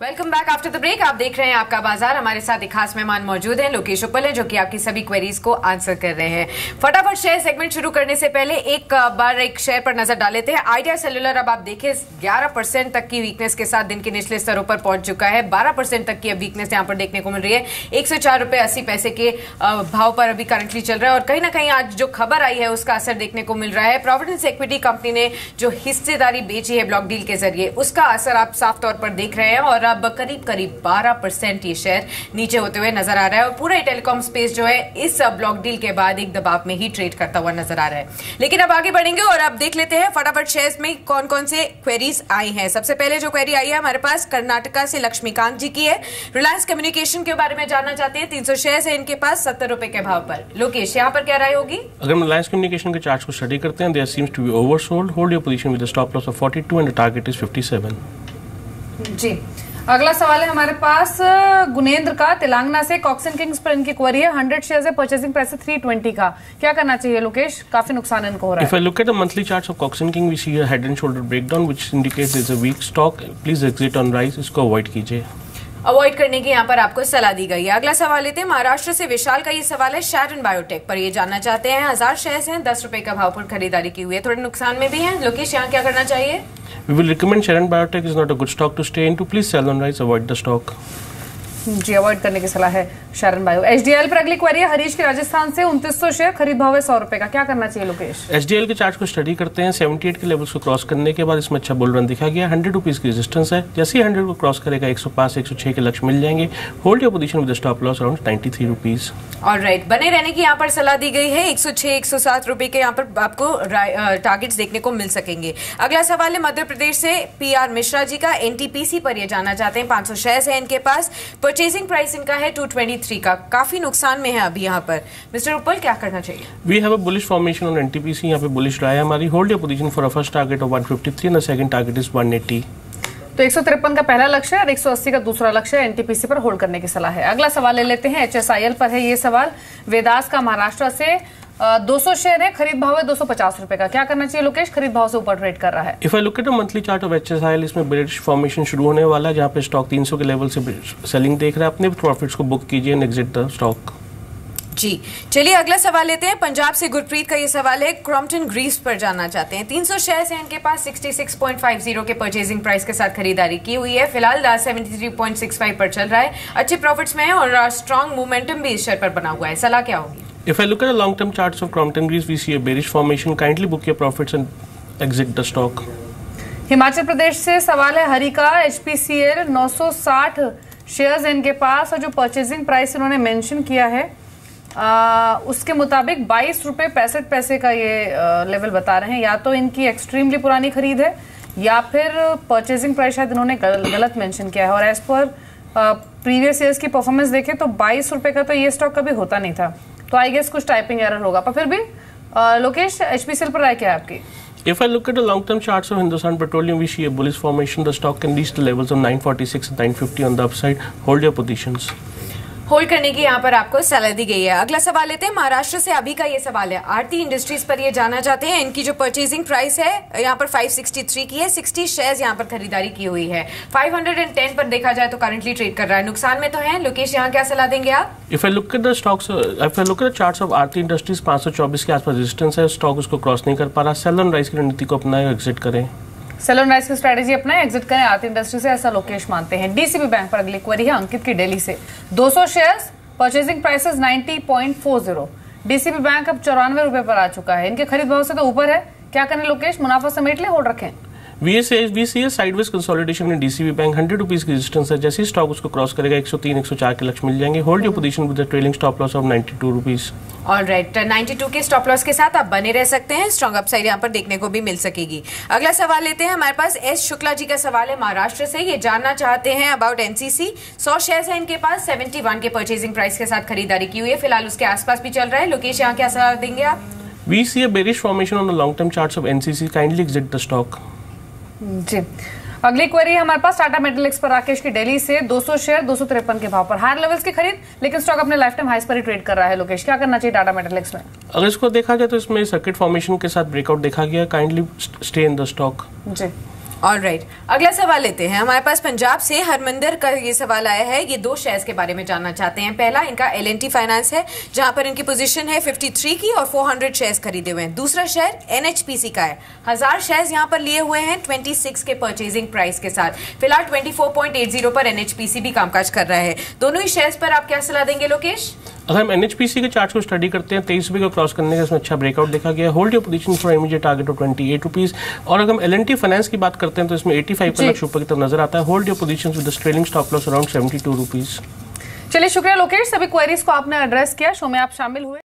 Welcome back after the break. आप देख रहे हैं आपका बाजार। हमारे साथ एक खास मेहमान मौजूद हैं, लोकेश उपल है, जो कि आपकी सभी क्वेरीज को आंसर कर रहे हैं। फटाफट शेयर सेगमेंट शुरू करने से पहले एक बार एक शेयर पर नजर डाल लेते हैं। आइडिया सेल्यूलर अब आप देखें 11% तक की वीकनेस के साथ दिन के निचले स्तरों पर पहुंच चुका है। 12% तक की अब वीकनेस यहाँ पर देखने को मिल रही है। 104 रुपए 80 पैसे के भाव पर अभी करंटली चल रहा है और कहीं ना कहीं आज जो खबर आई है उसका असर देखने को मिल रहा है। प्रोविडेंस इक्विटी कंपनी ने जो हिस्सेदारी बेची है ब्लॉक डील के जरिए, उसका असर आप साफ तौर पर देख रहे हैं और अब करीब 12% ये शेयर नीचे होते हुए नजर आ रहा है और पूरा टेलीकॉम स्पेस जो है इस ब्लॉक डील के बाद एक दबाव में ही ट्रेड करता हुआ नजर आ रहा है। लेकिन अब आगे बढ़ेंगे और अब देख लेते हैं फटाफट शेयर्स में कौन कौन से क्वेरीज आई हैं। सबसे पहले जो क्वेरी आई है हमारे पास कर्नाटका से लक्ष्मीकांत जी की है। रिलायंस कम्युनिकेशन के बारे में जानना चाहते हैं। 300 शेयर्स है इनके पास 70 रुपए के भाव पर। लोकेश, यहाँ पर क्या राय होगी? अगर हम रिलायंस कम्युनिकेशन के चार्ट्स को स्टडी करते हैं, there seems to be oversold, hold your position with a stop loss of 42 and the target is 57। जी, अगला सवाल है हमारे पास गुनेंद्र का तेलंगाना से। कॉक्सन किंग्स पर इनकी क्वेरी है। 100 शेयर्स है, परचेसिंग प्राइस है 320 का। क्या करना चाहिए लोकेश? काफी नुकसान इनको हो रहा है। If I look at the monthly charts of Coxon King, we see a head and shoulder breakdown which indicates there is a weak stock. Please exit on rise. इसको अवॉइड कीजिए। अवॉइड करने की यहाँ पर आपको सलाह दी गई है। अगला सवाल लेते हैं महाराष्ट्र से विशाल का। ये सवाल है शारन बायोटेक पर। ये जानना चाहते हैं 1000 शेयर्स हैं, 10 रुपए का भाव पर खरीदारी की हुई है, थोड़े नुकसान में भी है। लोकेश, यहाँ क्या करना चाहिए? We will recommend Sharon Biotech is not a good stock to stay into. Please sell on rise. Avoid the stock. जी, अवॉइड करने की सलाह है शारन बायो। एचडीएल पर अगली क्वेरी है हरीश के राजस्थान से। 2900 शेयर, खरीद भाव है 100 रुपए का। क्या करना चाहिए लोकेश? एचडीएल के चार्ट को स्टडी करते हैं। 78 के लेवल्स को क्रॉस करने के बाद इसमें अच्छा बुल रन दिखा गया। 100 रुपीज की रेजिस्टेंस है। जैसे ही 100 को क्रॉस करेगा 105 106 के लक्ष्य मिल जाएंगे। Hold your position with stop loss around 93 rupees. Alright, बने रहने की यहाँ पर सलाह दी गई है। 106 107 रुपए के यहाँ पर आपको टारगेट्स देखने को मिल सकेंगे। अगला सवाल है मध्य प्रदेश से पीआर मिश्रा जी का। एनटीपीसी पर ये जानना चाहते हैं 500 शेयर्स है इनके पास। परचेजिंग प्राइस इनका है 223 का। काफी नुकसान में है अभी यहाँ पर। मिस्टर उपल, क्या करना चाहिए? We have a bullish formation on NTPC. यहाँ पे बुलिश रहा है हमारी। Hold your position for a first target of 153 and the second target is 180। तो 153 का पहला लक्ष्य है और 180 का दूसरा लक्ष्य है। एनटीपीसी पर होल्ड करने की सलाह है। अगला सवाल ले लेते हैं एचएसआईएल पर है ये सवाल। वेदास का महाराष्ट्र से। 200 शेयर है, खरीद भाव है 250 रुपए का। क्या करना चाहिए लोकेश? खरीद भाव से ऊपर ट्रेड कर रहा है। If I look at the monthly chart of HSIL, इसमें बुलिश फॉर्मेशन शुरू होने वाला है, जहां पे स्टॉक 300 के लेवल से सेलिंग देख रहा है। अपने प्रॉफिट्स को बुक कीजिए एंड एग्जिट द स्टॉक। जी, चलिए अगला सवाल लेते हैं। पंजाब से गुरप्रीत का ये सवाल है। क्रॉम्पटन ग्रीव्स पर जानना चाहते हैं। 300 शेयर्स हैं इनके पास। 66.50 के परचेजिंग प्राइस के साथ खरीदारी की हुई है। फिलहाल 73.65 पर चल रहा है। अच्छे प्रॉफिट्स में है और स्ट्रॉन्ग मोमेंटम भी इस शेयर पर बना हुआ है। सलाह क्या होगी? If I look at the long-term charts of Crompton Greaves, we see a bearish formation. Kindly book your profits and exit the stock. Himachal Pradesh से सवाल है हरि का। एचपीसीएल 960 शेयर्स हैं इनके पास और जो परचेजिंग प्राइस इन्होंने मेंशन किया है उसके मुताबिक 22 रुपए 65 पैसे का ये लेवल बता रहे हैं। या तो इनकी एक्सट्रीमली पुरानी खरीद है या फिर परचेजिंग प्राइस शायद इन्होंने गलत मेंशन किया है। और एज पर प्रीवियस ईयर्स की परफॉर्मेंस देखें तो 22 रुपए का तो ये स्टॉक कभी होता नहीं था। तो आई गेस कुछ टाइपिंग एरर होगा, पर फिर भी लोकेश, एचपीसीएल पर राय क्या है आपकी? If I look at the long-term charts of Hindustan Petroleum, we see a bullish formation. The stock can reach the levels of 946 and 950 on the upside. Hold your positions. होल्ड करने की यहाँ पर आपको सलाह दी गई है। अगला सवाल लेते हैं महाराष्ट्र से। अभी का ये सवाल है आरती इंडस्ट्रीज पर। ये जानना चाहते हैं इनकी जो परचेजिंग प्राइस है यहाँ पर 563 की है। 60 शेयर्स यहाँ पर खरीदारी की हुई है। 510 पर देखा जाए तो करंटली ट्रेड कर रहा है। नुकसान में तो है। लोकेश, यहाँ क्या सलाह देंगे आप? If I look at the stocks, if I look at the charts of Aarti industries, 524 के आसपास रेजिस्टेंस है। स्टॉक उसको क्रॉस नहीं कर पा रहा। सेल ऑन राइज की रणनीति को अपनाएं और एग्जिट करें। सेल ऑन राइज की स्ट्रेटेजी अपनाएं, एग्जिट करें आरती इंडस्ट्री से, ऐसा लोकेश मानते हैं। डीसीबी बैंक पर अगली क्वेरी है अंकित की दिल्ली से। 200 shares, purchasing prices 90.40। DCB bank अब 94 रुपए पर आ चुका है। इनके खरीद भाव से तो ऊपर है। क्या करें लोकेश? मुनाफा समेट ले, होल्ड रखें? We see a sideways consolidation in DCB Bank. 100 rupees की रेजिस्टेंस है। जैसे ही स्टॉक उसको क्रॉस करेगा 103 104 के लक्ष्य मिल जाएंगे। Hold your position with the trailing stop loss of 92 rupees. Alright, 92 के स्टॉप लॉस के साथ आप बने रह सकते हैं। स्ट्रॉन्ग अपसाइड यहाँ पर देखने को भी मिल सकेगी। अगला सवाल लेते हैं हमारे पास एस शुक्ला जी का सवाल है महाराष्ट्र से। ये जानना चाहते हैं अबाउट एनसीसी। 100 शेयर्स है इनके पास। 71 के परचेजिंग प्राइस के साथ खरीदारी की हुई है। फिलहाल उसके आसपास भी चल रहा है। लोकेश, यहाँ क्या सलाह देंगे आप? We see a bearish formation on the long-term charts of NCC. Kindly exit the stock. जी, अगली क्वेरी हमारे पास टाटा मेटलिक्स पर राकेश की दिल्ली से। 200 शेयर 253 के भाव पर। हायर लेवल्स की खरीद, लेकिन स्टॉक अपने लाइफ टाइम हाईस पर ही ट्रेड कर रहा है। लोकेश, क्या करना चाहिए टाटा मेटलिक्स में? अगर इसको देखा जाए तो इसमें सर्किट फॉर्मेशन के साथ ब्रेकआउट देखा गया। Kindly stay in the stock. जी, ऑलराइट, अगला सवाल लेते हैं। हमारे पास पंजाब से हरमिंदर का ये सवाल आया है। ये दो शेयर्स के बारे में जानना चाहते हैं। पहला इनका L&T फाइनेंस है, जहां पर इनकी पोजीशन है 53 की और 400 शेयर्स खरीदे हुए हैं। दूसरा शेयर NHPC का है, 1000 शेयर्स यहां पर लिए हुए हैं 26 के परचेजिंग प्राइस के साथ। फिलहाल 24.80 पर NHPC भी कामकाज कर रहा है। दोनों ही शेयर्स पर आप क्या सलाह देंगे लोकेश? अगर हम NHPC के चार्ट को स्टडी करते हैं, 23 रुपये को क्रॉस करने का इसमें अच्छा ब्रेकआउट देखा गया है। Hold your position for immediate target of 28 rupees. और अगर हम L&T फाइनेंस की बात करते हैं तो इसमें 85 का लक्ष्य ऊपर की तरफ नजर आता है। Hold your position with the trailing stop loss around 72 rupees. चलिए शुक्रिया लोकेश, सभी क्वेरीज को आपने एड्रेस किया, शो में आप शामिल हुए।